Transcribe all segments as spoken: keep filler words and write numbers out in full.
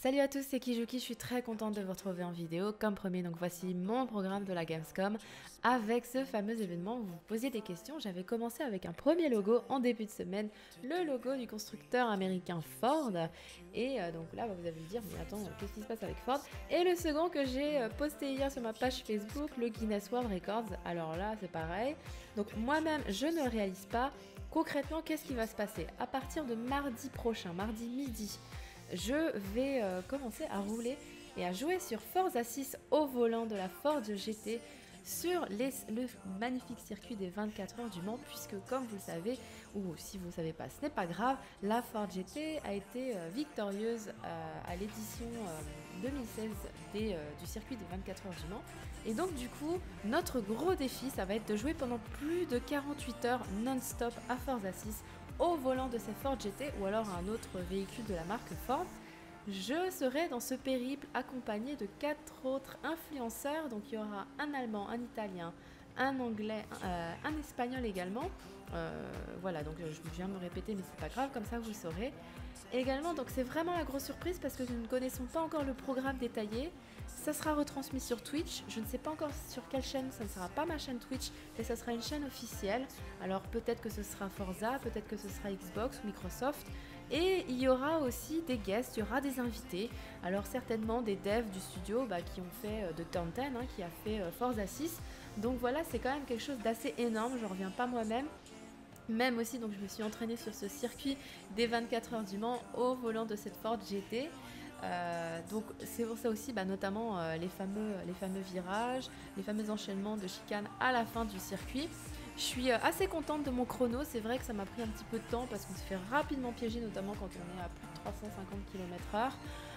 Salut à tous, c'est Kijuki, je suis très contente de vous retrouver en vidéo. Comme promis, donc voici mon programme de la Gamescom avec ce fameux événement où vous vous posiez des questions. J'avais commencé avec un premier logo en début de semaine, le logo du constructeur américain Ford. Et euh, donc là, vous allez me dire, mais attends, qu'est-ce qui se passe avec Ford? Et le second que j'ai euh, posté hier sur ma page Facebook, le Guinness World Records. Alors là, c'est pareil. Donc moi-même, je ne réalise pas. Concrètement, qu'est-ce qui va se passer? À partir de mardi prochain, mardi midi, je vais euh, commencer à rouler et à jouer sur Forza six au volant de la Ford G T sur les, le magnifique circuit des vingt-quatre heures du Mans, puisque comme vous le savez, ou si vous ne le savez pas, ce n'est pas grave, la Ford G T a été euh, victorieuse euh, à l'édition euh, deux mille seize des, euh, du circuit des vingt-quatre heures du Mans. Et donc du coup, notre gros défi, ça va être de jouer pendant plus de quarante-huit heures non-stop à Forza six au volant de cette Ford G T ou alors un autre véhicule de la marque Ford. Je serai dans ce périple accompagné de quatre autres influenceurs. Donc il y aura un Allemand, un Italien, un Anglais, euh, un Espagnol également. Euh, voilà, donc je viens de me répéter, mais c'est pas grave, comme ça vous saurez. Et également, donc c'est vraiment la grosse surprise parce que nous ne connaissons pas encore le programme détaillé. Ça sera retransmis sur Twitch. Je ne sais pas encore sur quelle chaîne. Ça ne sera pas ma chaîne Twitch, mais ça sera une chaîne officielle. Alors peut-être que ce sera Forza, peut-être que ce sera Xbox ou Microsoft. Et il y aura aussi des guests, il y aura des invités. Alors certainement des devs du studio bah, qui ont fait euh, de Turn dix, hein, qui a fait euh, Forza six. Donc voilà, c'est quand même quelque chose d'assez énorme. Je ne reviens pas moi-même. Même aussi, donc je me suis entraînée sur ce circuit des vingt-quatre heures du Mans au volant de cette Ford G T. Euh, donc c'est pour ça aussi, bah, notamment euh, les, fameux, les fameux virages, les fameux enchaînements de chicanes à la fin du circuit. Je suis euh, assez contente de mon chrono. C'est vrai que ça m'a pris un petit peu de temps parce qu'on se fait rapidement piéger, notamment quand on est à plus de trois cent cinquante kilomètres heure,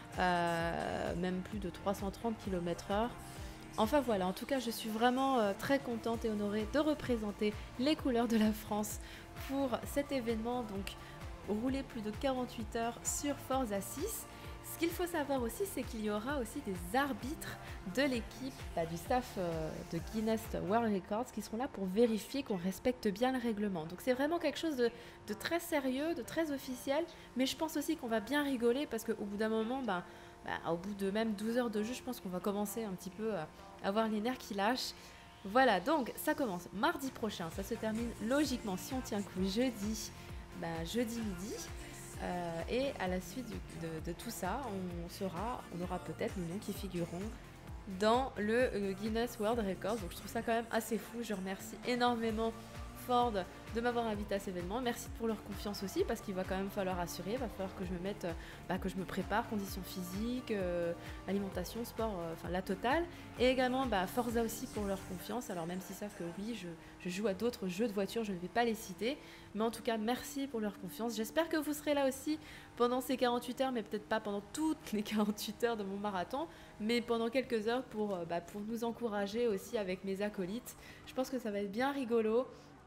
euh, même plus de trois cent trente kilomètres heure. Enfin voilà, en tout cas je suis vraiment euh, très contente et honorée de représenter les couleurs de la France pour cet événement, donc rouler plus de quarante-huit heures sur Forza six. Ce qu'il faut savoir aussi, c'est qu'il y aura aussi des arbitres de l'équipe, bah, du staff euh, de Guinness World Records qui seront là pour vérifier qu'on respecte bien le règlement. Donc c'est vraiment quelque chose de, de très sérieux, de très officiel, mais je pense aussi qu'on va bien rigoler parce qu'au bout d'un moment, bah, bah, au bout de même douze heures de jeu, je pense qu'on va commencer un petit peu à avoir les nerfs qui lâchent. Voilà, donc ça commence mardi prochain, ça se termine logiquement si on tient le coup jeudi, bah, jeudi midi. Euh, et à la suite du, de, de tout ça, on, sera, on aura peut-être les noms qui figureront dans le euh, Guinness World Records. Donc je trouve ça quand même assez fou. Je remercie énormément Ford de m'avoir invité à cet événement. Merci pour leur confiance aussi parce qu'il va quand même falloir assurer, il va falloir que je me mette, bah, que je me prépare, conditions physiques, euh, alimentation, sport, euh, enfin la totale. Et également bah, Forza aussi pour leur confiance. Alors même s'ils savent que oui, je, je joue à d'autres jeux de voiture, je ne vais pas les citer. Mais en tout cas, merci pour leur confiance. J'espère que vous serez là aussi pendant ces quarante-huit heures, mais peut-être pas pendant toutes les quarante-huit heures de mon marathon, mais pendant quelques heures pour, euh, bah, pour nous encourager aussi avec mes acolytes. Je pense que ça va être bien rigolo.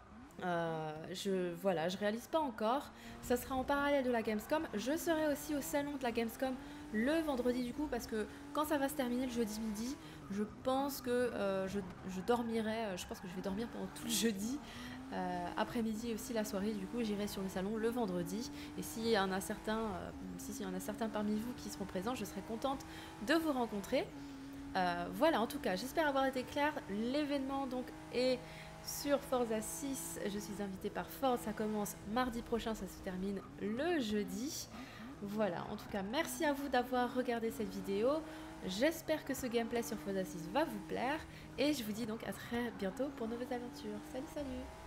Euh, je voilà, je réalise pas encore. Ça sera en parallèle de la Gamescom. Je serai aussi au salon de la Gamescom le vendredi du coup parce que quand ça va se terminer le jeudi midi, je pense que euh, je, je dormirai. Je pense que je vais dormir pendant tout le jeudi. Euh, après-midi aussi la soirée. Du coup, j'irai sur le salon le vendredi. Et s'il y en a certains, euh, si, s'il y en a certains parmi vous qui seront présents, je serai contente de vous rencontrer. Euh, voilà, en tout cas, j'espère avoir été claire. L'événement donc est sur Forza six. Je suis invitée par Ford. Ça commence mardi prochain, ça se termine le jeudi. Voilà, en tout cas, merci à vous d'avoir regardé cette vidéo. J'espère que ce gameplay sur Forza six va vous plaire. Et je vous dis donc à très bientôt pour de nouvelles aventures. Salut, salut!